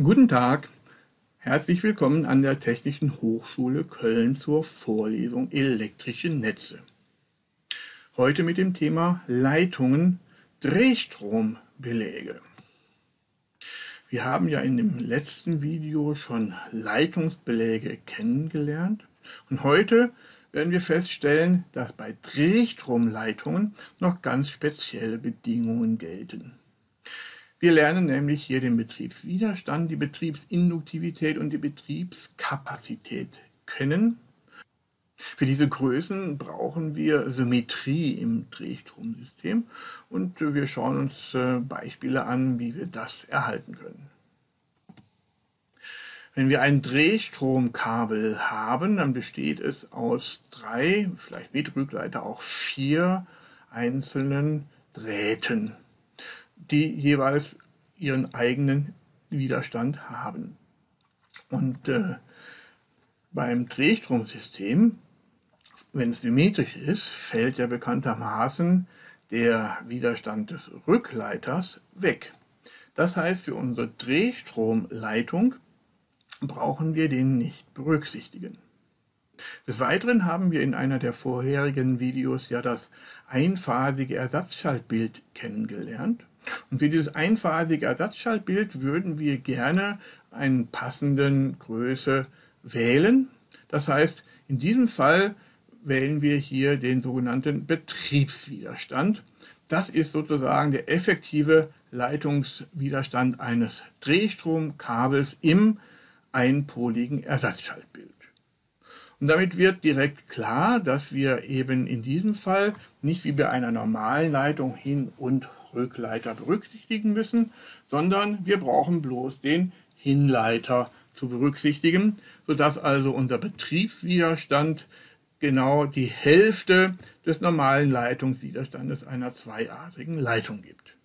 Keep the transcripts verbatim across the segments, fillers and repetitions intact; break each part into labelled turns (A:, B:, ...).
A: Guten Tag, herzlich willkommen an der Technischen Hochschule Köln zur Vorlesung Elektrische Netze. Heute mit dem Thema Leitungen, Drehstrombeläge. Wir haben ja in dem letzten Video schon Leitungsbeläge kennengelernt und heute werden wir feststellen, dass bei Drehstromleitungen noch ganz spezielle Bedingungen gelten. Wir lernen nämlich hier den Betriebswiderstand, die Betriebsinduktivität und die Betriebskapazität kennen. Für diese Größen brauchen wir Symmetrie im Drehstromsystem und wir schauen uns Beispiele an, wie wir das erhalten können. Wenn wir ein Drehstromkabel haben, dann besteht es aus drei, vielleicht mit Rückleiter auch vier einzelnen Drähten, die jeweils ihren eigenen Widerstand haben. Und äh, beim Drehstromsystem, wenn es symmetrisch ist, fällt ja bekanntermaßen der Widerstand des Rückleiters weg. Das heißt, für unsere Drehstromleitung brauchen wir den nicht berücksichtigen. Des Weiteren haben wir in einer der vorherigen Videos ja das einphasige Ersatzschaltbild kennengelernt. Und für dieses einphasige Ersatzschaltbild würden wir gerne eine passende Größe wählen. Das heißt, in diesem Fall wählen wir hier den sogenannten Betriebswiderstand. Das ist sozusagen der effektive Leitungswiderstand eines Drehstromkabels im einpoligen Ersatzschaltbild. Und damit wird direkt klar, dass wir eben in diesem Fall nicht wie bei einer normalen Leitung Hin- und Rückleiter berücksichtigen müssen, sondern wir brauchen bloß den Hinleiter zu berücksichtigen, sodass also unser Betriebswiderstand genau die Hälfte des normalen Leitungswiderstandes einer zweiartigen Leitung gibt.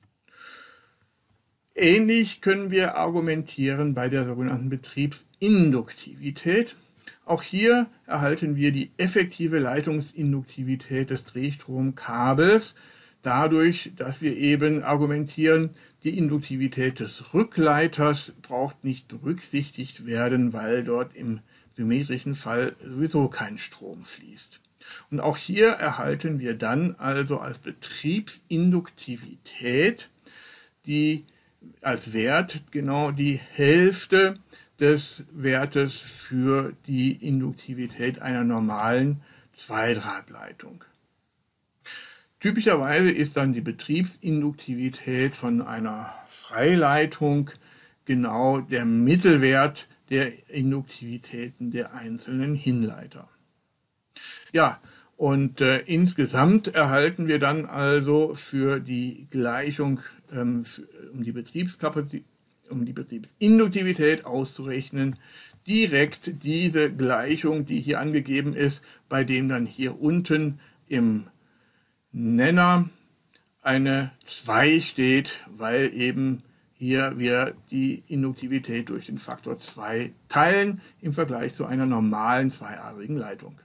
A: Ähnlich können wir argumentieren bei der sogenannten Betriebsinduktivität. Auch hier erhalten wir die effektive Leitungsinduktivität des Drehstromkabels dadurch, dass wir eben argumentieren, die Induktivität des Rückleiters braucht nicht berücksichtigt werden, weil dort im symmetrischen Fall sowieso kein Strom fließt. Und auch hier erhalten wir dann also als Betriebsinduktivität die als Wert genau die Hälfte des Wertes für die Induktivität einer normalen Zweidrahtleitung. Typischerweise ist dann die Betriebsinduktivität von einer Freileitung genau der Mittelwert der Induktivitäten der einzelnen Hinleiter. Ja, und äh, insgesamt erhalten wir dann also für die Gleichung, ähm, für, um die Betriebskapazität, um die Betriebsinduktivität auszurechnen, direkt diese Gleichung, die hier angegeben ist, bei dem dann hier unten im Nenner eine zwei steht, weil eben hier wir die Induktivität durch den Faktor zwei teilen im Vergleich zu einer normalen zweiadrigen Leitung.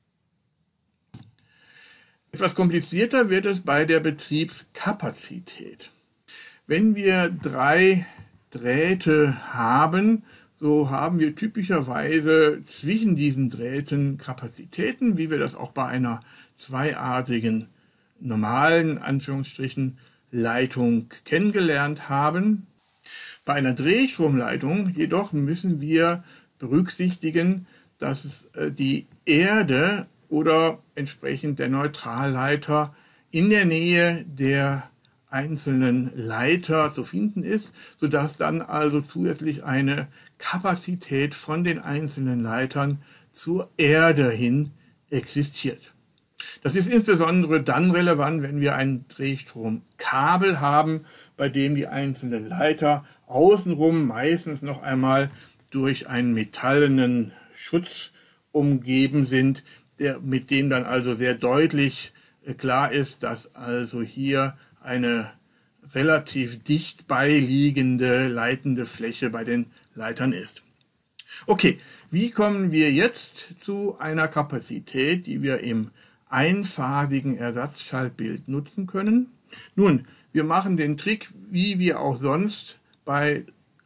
A: Etwas komplizierter wird es bei der Betriebskapazität. Wenn wir drei Drähte haben, so haben wir typischerweise zwischen diesen Drähten Kapazitäten, wie wir das auch bei einer zweiartigen normalen Anführungsstrichen Leitung kennengelernt haben. Bei einer Drehstromleitung jedoch müssen wir berücksichtigen, dass die Erde oder entsprechend der Neutralleiter in der Nähe der einzelnen Leiter zu finden ist, sodass dann also zusätzlich eine Kapazität von den einzelnen Leitern zur Erde hin existiert. Das ist insbesondere dann relevant, wenn wir ein Drehstromkabel haben, bei dem die einzelnen Leiter außenrum meistens noch einmal durch einen metallenen Schutz umgeben sind, der, mit dem dann also sehr deutlich klar ist, dass also hier eine relativ dicht beiliegende leitende Fläche bei den Leitern ist. Okay, wie kommen wir jetzt zu einer Kapazität, die wir im einphasigen Ersatzschaltbild nutzen können? Nun, wir machen den Trick, wie wir auch sonst bei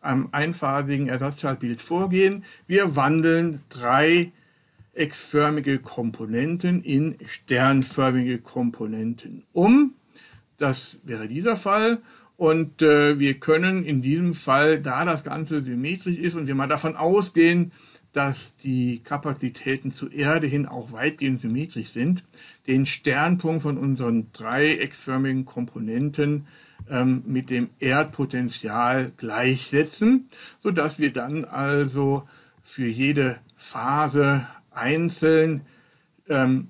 A: am einphasigen Ersatzschaltbild vorgehen. Wir wandeln drei x-förmige Komponenten in sternförmige Komponenten um. Das wäre dieser Fall. Und äh, wir können in diesem Fall, da das Ganze symmetrisch ist und wir mal davon ausgehen, dass die Kapazitäten zur Erde hin auch weitgehend symmetrisch sind, den Sternpunkt von unseren drei x-förmigen Komponenten ähm, mit dem Erdpotential gleichsetzen, sodass wir dann also für jede Phase einzeln ähm,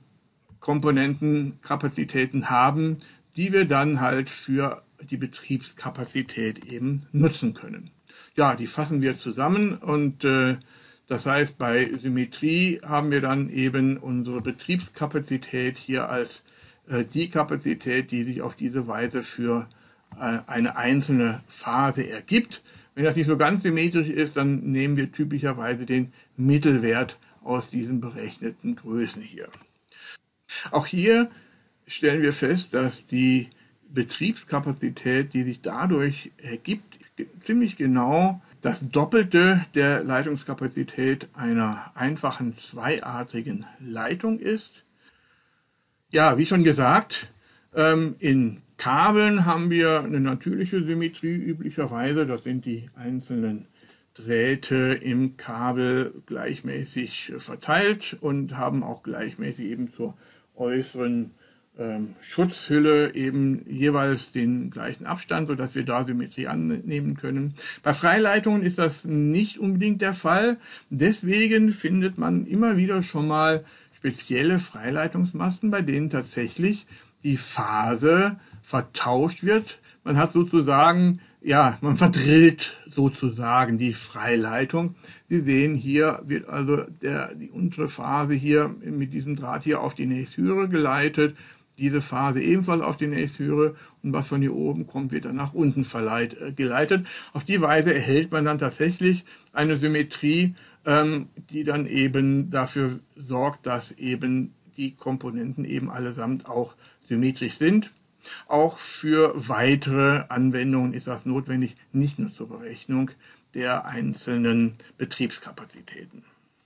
A: Komponentenkapazitäten haben, die wir dann halt für die Betriebskapazität eben nutzen können. Ja, die fassen wir zusammen und äh, das heißt, bei Symmetrie haben wir dann eben unsere Betriebskapazität hier als äh, die Kapazität, die sich auf diese Weise für äh, eine einzelne Phase ergibt. Wenn das nicht so ganz symmetrisch ist, dann nehmen wir typischerweise den Mittelwert aus diesen berechneten Größen hier. Auch hier stellen wir fest, dass die Betriebskapazität, die sich dadurch ergibt, ziemlich genau das Doppelte der Leitungskapazität einer einfachen zweiartigen Leitung ist. Ja, wie schon gesagt, in Kabeln haben wir eine natürliche Symmetrie üblicherweise. Das sind die einzelnen Drähte im Kabel gleichmäßig verteilt und haben auch gleichmäßig eben zur äußeren ähm, Schutzhülle eben jeweils den gleichen Abstand, sodass wir da Symmetrie annehmen können. Bei Freileitungen ist das nicht unbedingt der Fall. Deswegen findet man immer wieder schon mal spezielle Freileitungsmasten, bei denen tatsächlich die Phase vertauscht wird. Man hat sozusagen, ja, man verdrillt sozusagen die Freileitung. Sie sehen, hier wird also der, die untere Phase hier mit diesem Draht hier auf die nächsthöhere geleitet, diese Phase ebenfalls auf die nächsthöhere und was von hier oben kommt, wird dann nach unten verleit, äh, geleitet. Auf die Weise erhält man dann tatsächlich eine Symmetrie, ähm, die dann eben dafür sorgt, dass eben die Komponenten eben allesamt auch symmetrisch sind. Auch für weitere Anwendungen ist das notwendig, nicht nur zur Berechnung der einzelnen Betriebskapazitäten.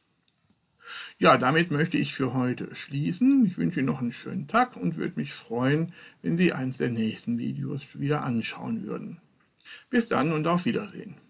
A: Ja, damit möchte ich für heute schließen. Ich wünsche Ihnen noch einen schönen Tag und würde mich freuen, wenn Sie eins der nächsten Videos wieder anschauen würden. Bis dann und auf Wiedersehen.